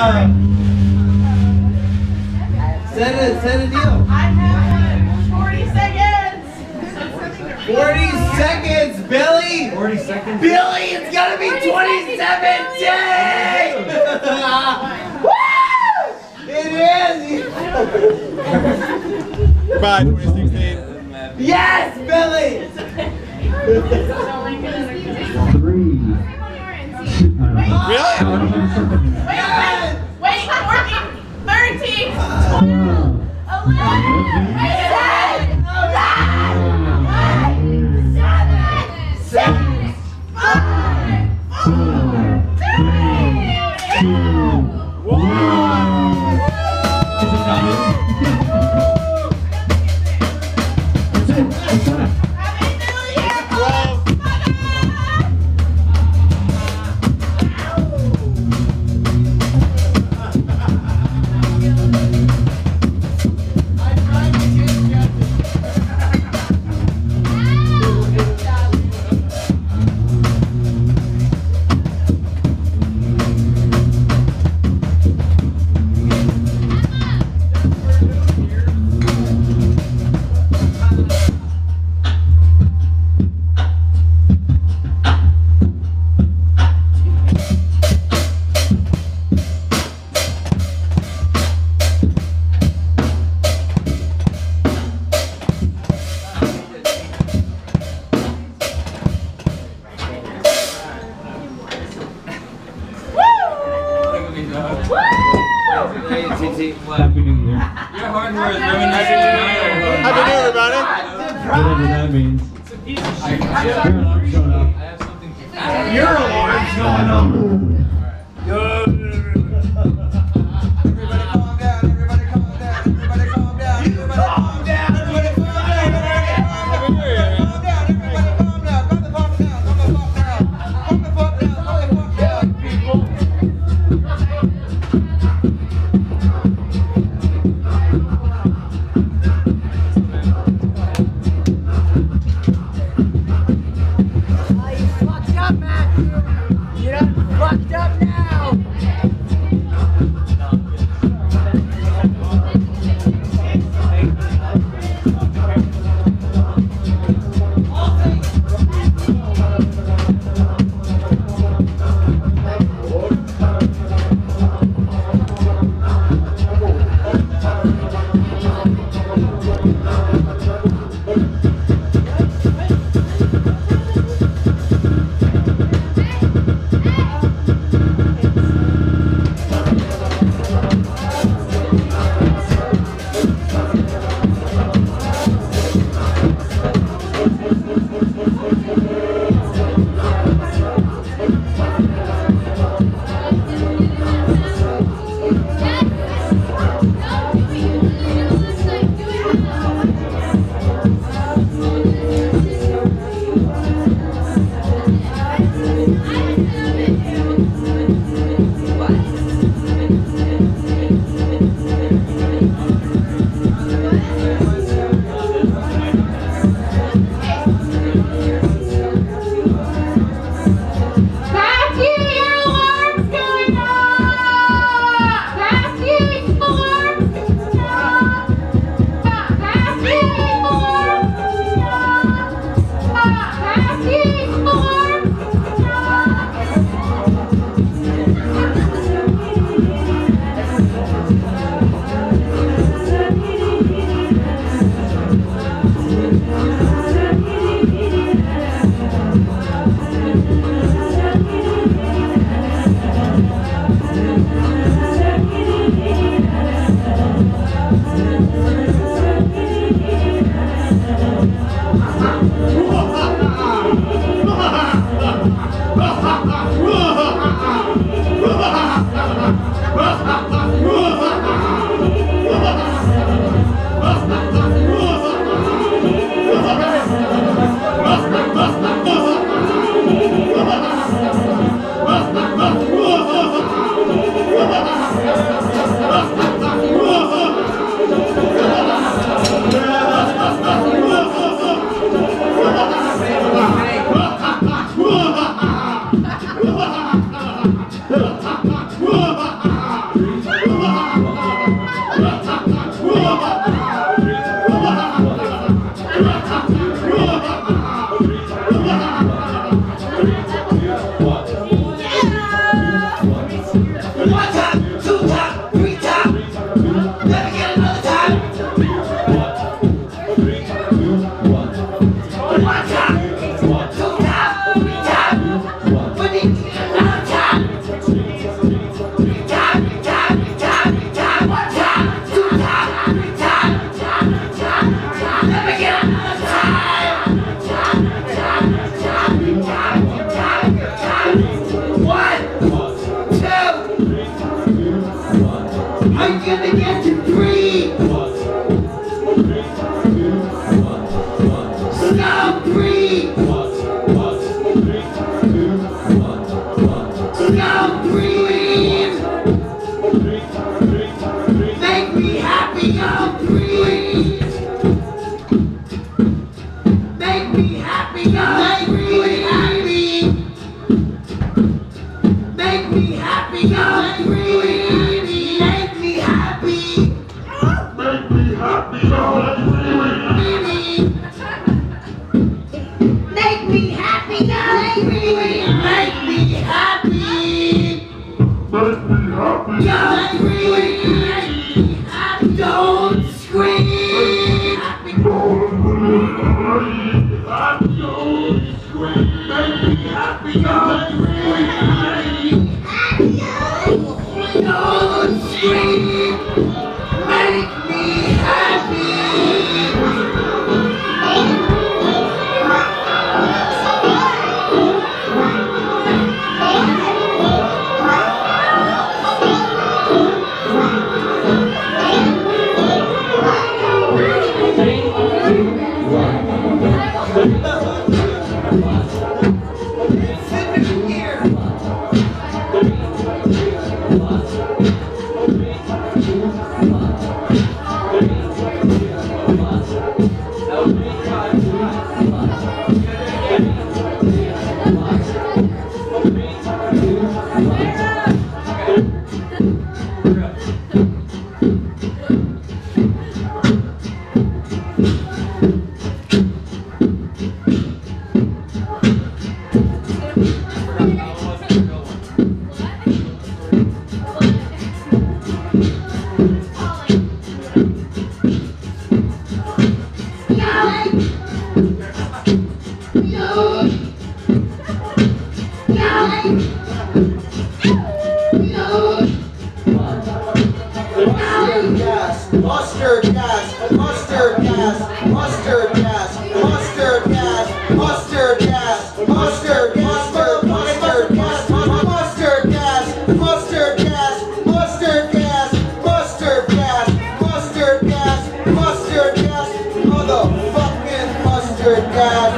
Set a deal. I have 40 seconds. 40 seconds, Billy. 40 seconds. Billy, it's gonna be 2017. Woo! It is. Goodbye, 2016. Yes, Billy. 3. Really? Wait, 14, 13, 12, 11, Happy New Year. Your hardware is reminiscent tonight. Happy New Year, everybody. Whatever that means. Your alarm's showing up. Your alarm's going on. You done fucked up now! Don't scream. Don't scream. Make me happy. Mustard gas, mustard gas, mustard gas, mustard gas, mustard gas, mustard gas, mustard gas, mustard gas, mustard gas, mustard gas, mustard gas, mustard gas, mustard gas, motherfucking mustard gas.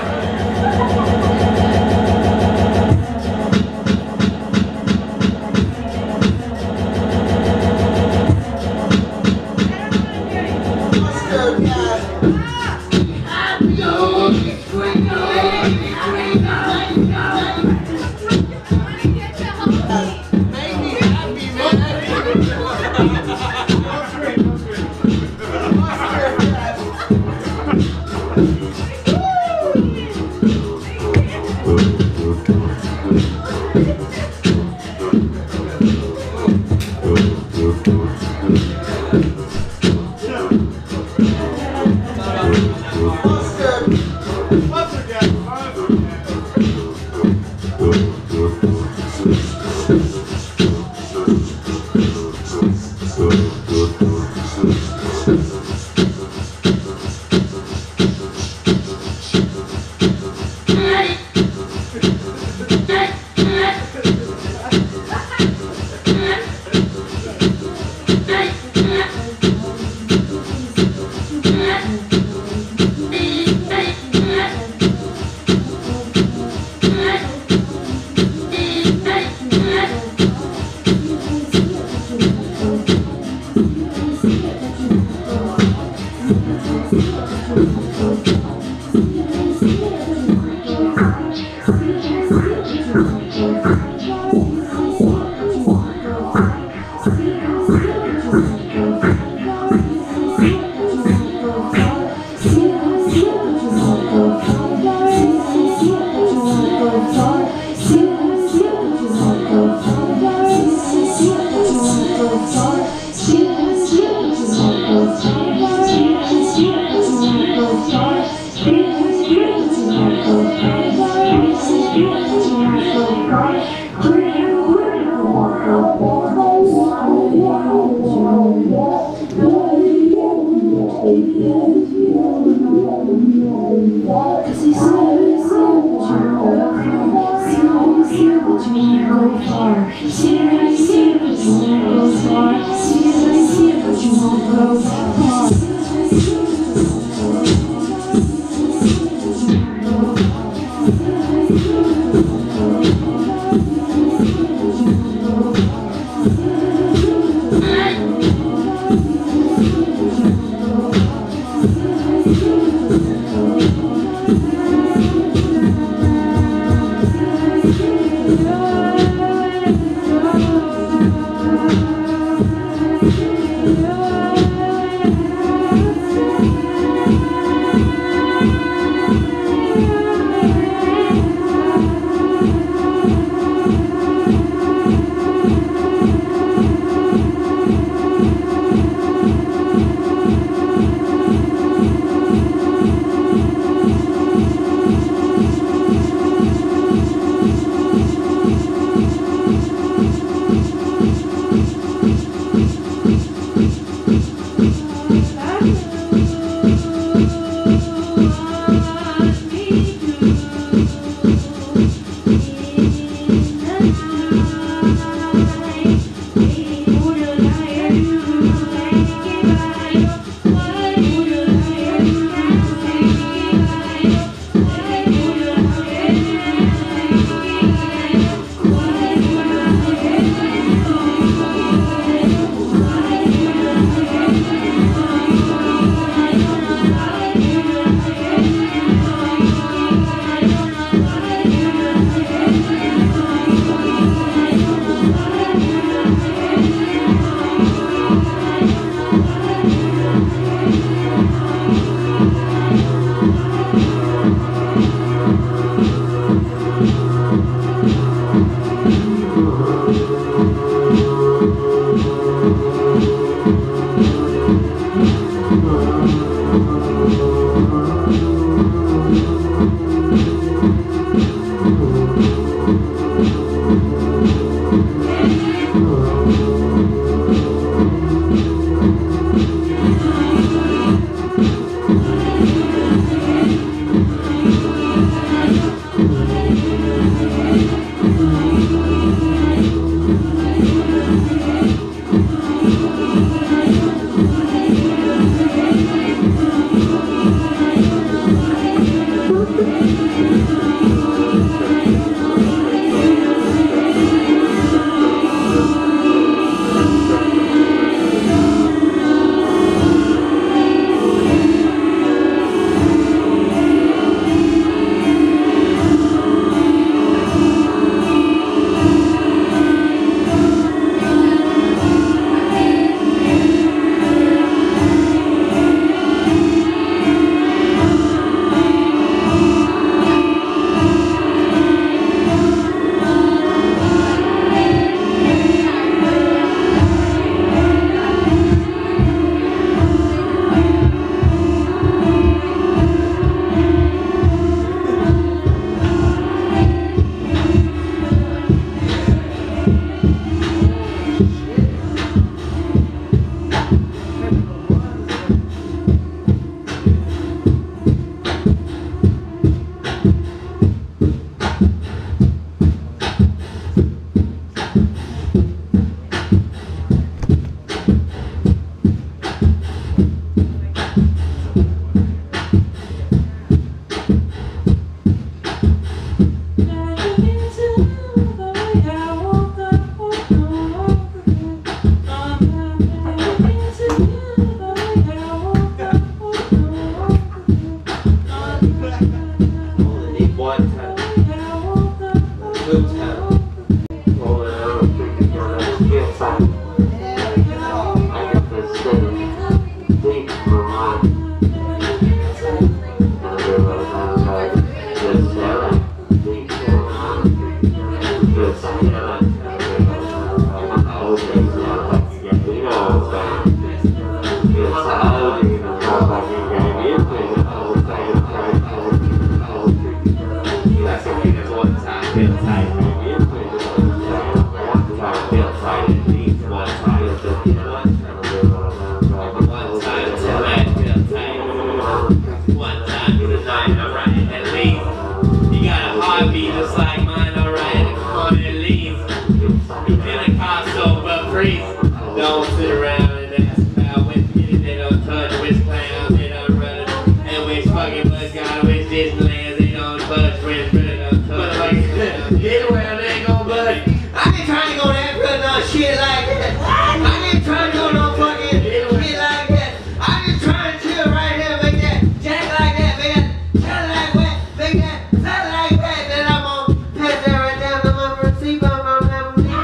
Don't sit around and ask about which kitties they don't touch, which clowns they don't run, and which fucking bus got, which Disneylands they don't touch, which really don't touch. Anywhere they ain't gon' budge. I ain't trying to go there for no shit like that. I ain't trying to go no fucking shit like that. I'm just trying to chill right here, make that jack like that, make that Cadillac wet, make that Cadillac wet. Then I'm gonna pass that right down to my receipt, then I'm gonna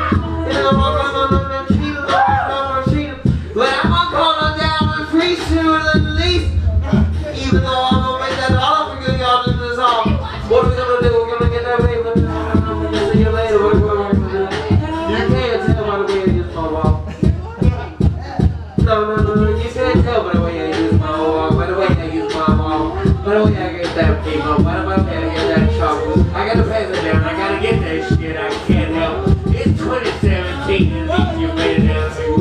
but I'm gonna call them down on free sooner than the least. Even though I'm gonna make that dollar for good y'all in this hall. What are we gonna do? We're gonna get that paper. I'm gonna see you later. What are we gonna do? You can't tell by the way I use my walk. No. You can't tell by the way I use my walk. By the way I use my walk. By the way I get that paper. By the way I get that chocolate. I gotta pass it down. I gotta get that shit. I can't help. It's 2017. At least you made it down to me.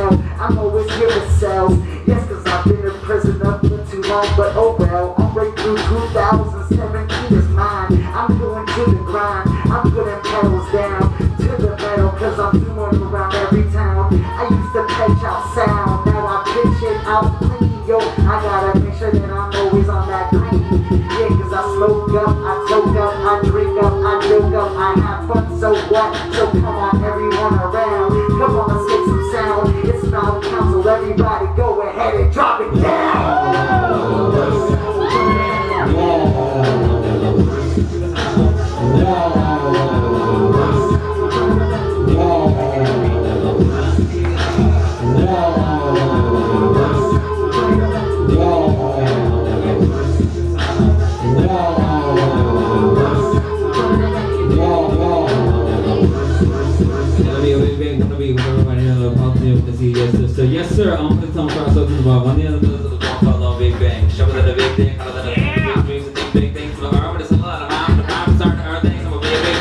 I'm always giving cells. Yes, cause I've been in prison up for too long, but oh well, I'm right through Yeah, cause I smoke up, I toke up, I drink up, I joke up, I have fun, so what? So come on everyone around, come on let's make some sound. It's not council, everybody go ahead and drop it down. So yes sir, I'm going to tell them about one of the ones called Big Bang. Show me the big thing, other than the big dreams, big things to the arm, but it's a lot of time. The time starting to earn things, I'm a big bang.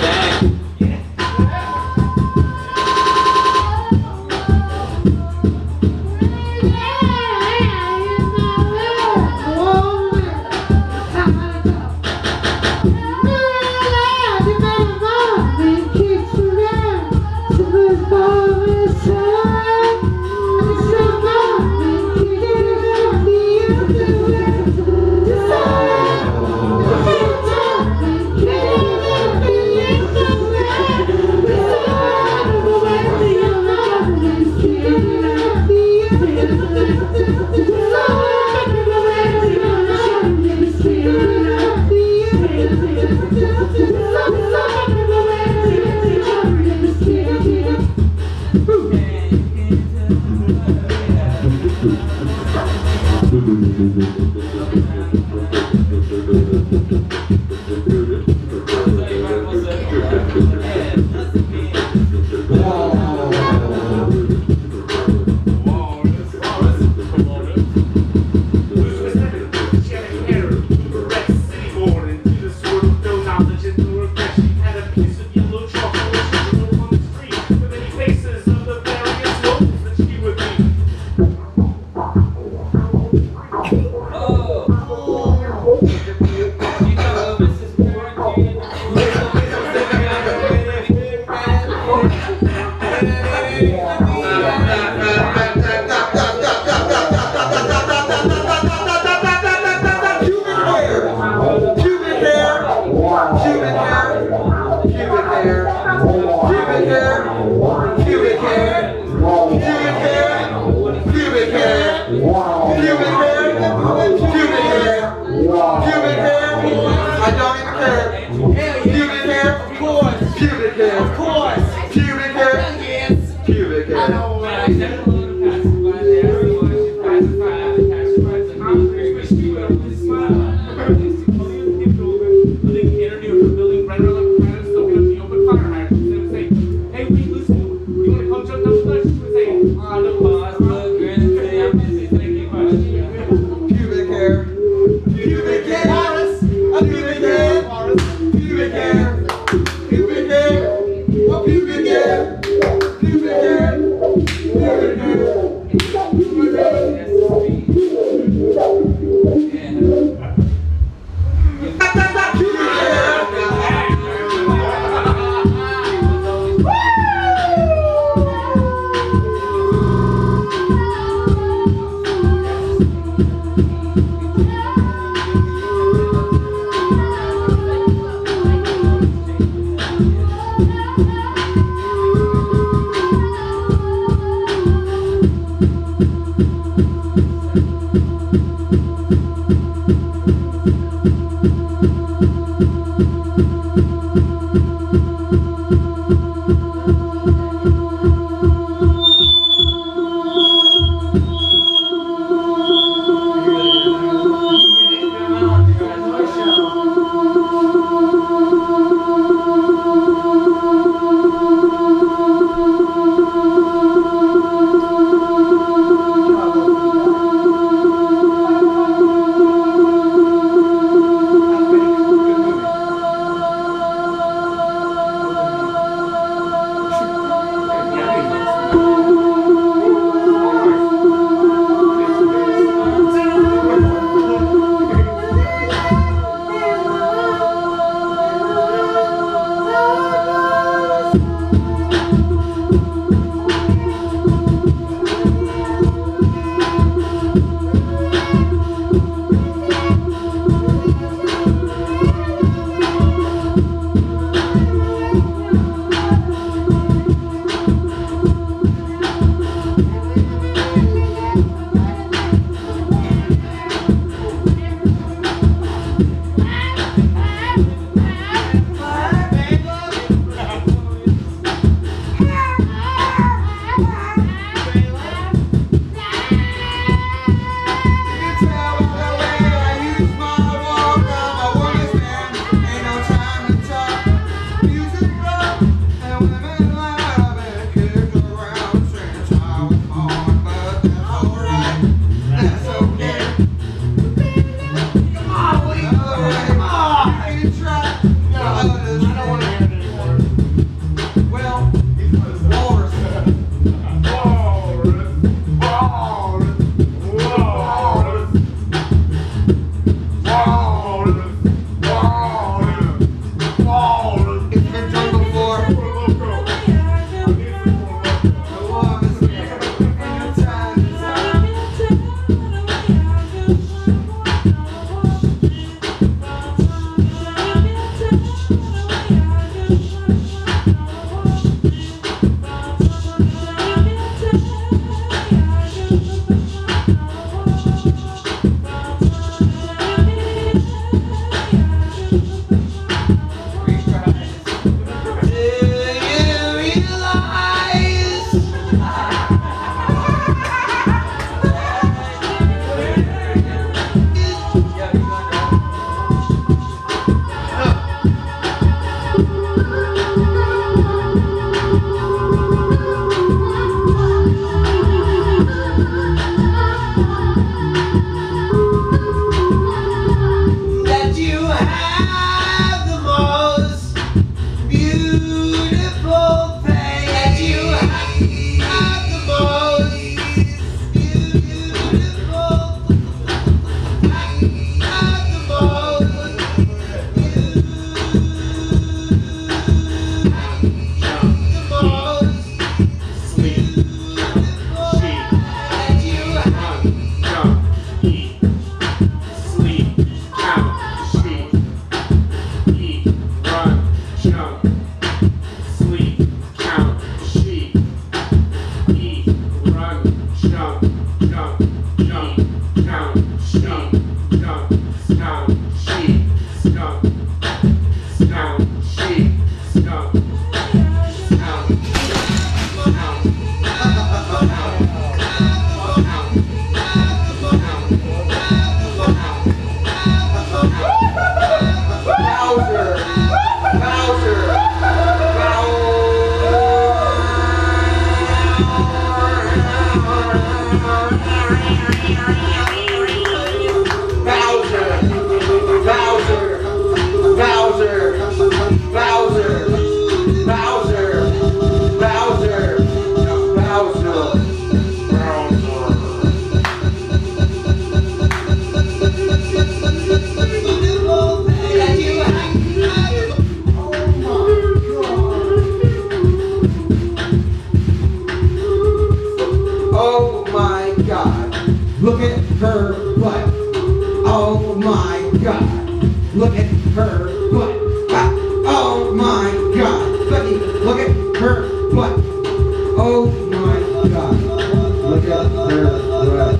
look at her butt. Oh my God, Becky, look at her butt. Oh my God, look at her butt.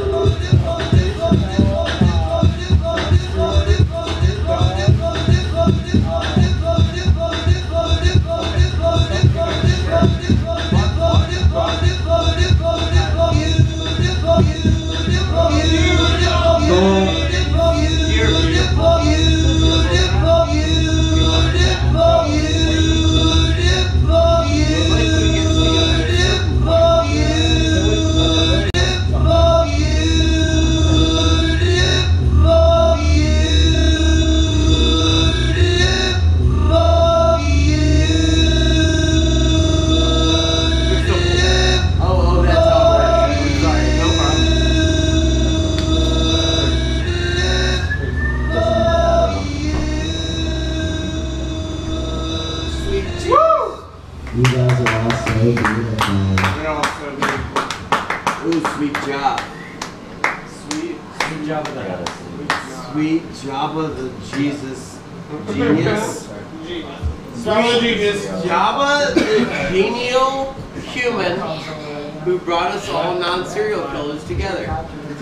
You guys are all so beautiful. They're all so beautiful. Ooh, sweet job. Sweet Jabba Sweet Jabba the Jesus genius. Jabba the genius. Jabba the genial human who brought us all non-serial killers together. Am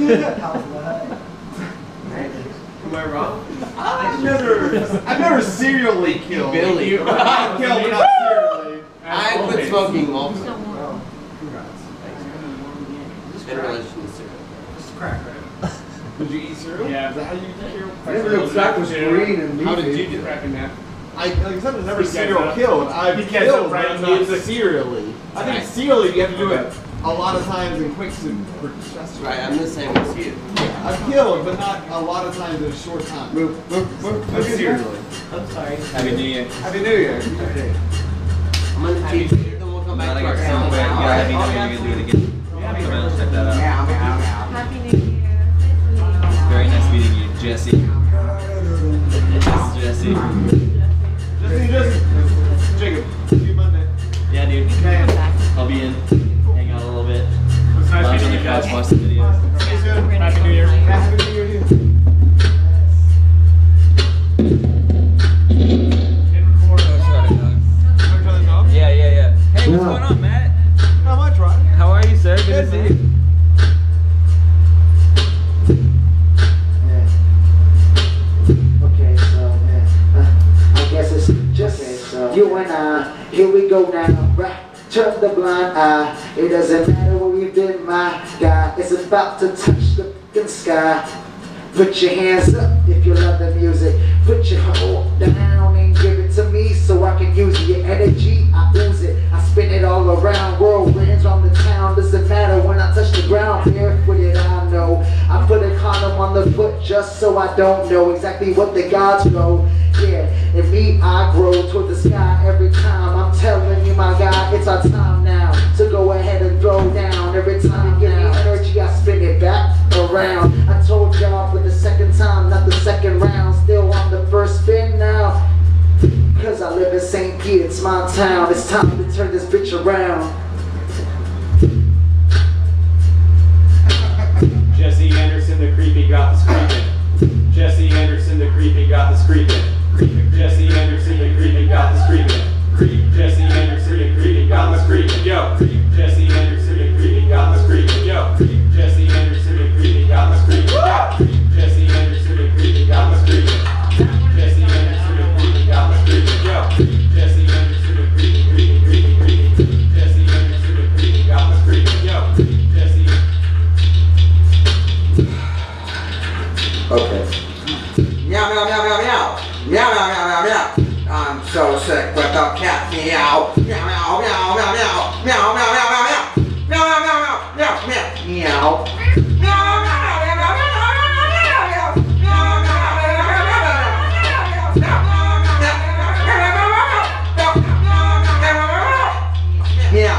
I wrong? I've never serially killed. Billy. I've killed, but not serially. I quit smoking multiple. In relation to cereal. Just crack, right? Did you eat cereal? Yeah. Is that how you eat cereal? I never knew crack was green and How did leafy. you get crack in that? Like I said, I've never serial killed. I've killed, but not serially. I think serially you have to do it a lot of times in quick succession. Right, I'm the same as you. I've killed, but not a lot of times in a short time. Serially. I'm sorry. Happy New Year. Happy New Year. Okay. I'm gonna teach you, then we'll come back to our sound. Happy New Year, you can do it again. Come out and check that out. Happy New Year. Very nice meeting you, Jesse. Jesse. Just Jacob. See you Monday. Yeah, dude. I'll be in. Hang out a little bit. It's nice Lounge on meeting the you couch, guys. watch the videos. See you soon. Happy New Year. Happy New Year to you. Yeah. Hey, what's going on, Matt? Not much, right? How are you, sir? Good to see you. Okay, so I guess it's just you and I. Here we go now. Right, turn the blind eye. It doesn't matter where we've been, my guy. It's about to touch the fucking sky. Put your hands up if you love the music. Put your hold down and give it to me so I can use it. Your energy, I ooze it. I spin it all around. Whirlwinds on the town. Doesn't matter when I touch the ground. Barefooted, I know. I put a condom on the foot just so I don't know exactly what the gods know. Yeah, and me, I grow toward the sky every time. I'm telling you, my guy, it's our time now. So go ahead and throw down. Every time you give me energy, I spin it back around. I told y'all for the second time, not the second round. Still on the first spin now. Cause I live in St. Pete, it's my town. It's time to turn this bitch around. Jesse Anderson, the creepy, got the screaming. Jesse Anderson, the creepy, got the screaming. Jesse Anderson, the creepy, got the screaming. Jesse Anderson, the creepy, got the screaming. Yo, Jesse Anderson, the creepy, got the screaming. Yo, Jesse Anderson, the creepy, got the screaming. Jesse Anderson, the creepy, got the screaming. Jesse Anderson, the creepy, got the screaming. Yo, Jesse Anderson, the creepy. Jesse Anderson, the creepy, got the screaming. Yo, Jesse. Okay. Meow, meow, meow, meow, meow. Meow, meow, meow, meow, meow. I'm so sick with the cat meow. Meow, meow, meow, meow, meow. Meow, meow, meow, meow, meow. Meow, meow, meow, meow, meow, meow. Meow.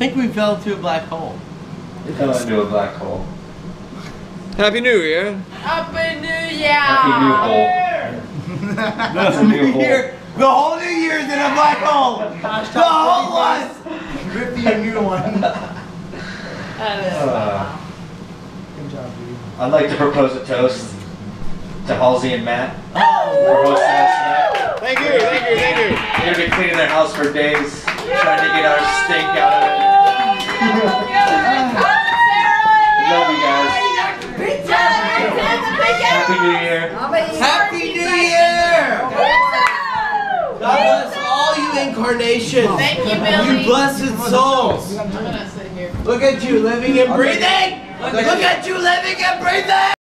think we fell into a black hole. We fell into a black hole. Happy New Year. Happy New Year! Happy new hole. That's a new hole. The whole New Year's in a black hole. The whole one. Rip me a new one. I'd like to propose a toast to Halsey and Matt for hosting us tonight. Thank you, thank you, thank you. They're gonna be cleaning their house for days, trying to get our stink out of it. Love you guys. Happy New Year. Happy New Year! God bless all you incarnations. Thank you, Billy. You blessed souls. I'm gonna sit here. Look at you living and breathing. Look at you living and breathing.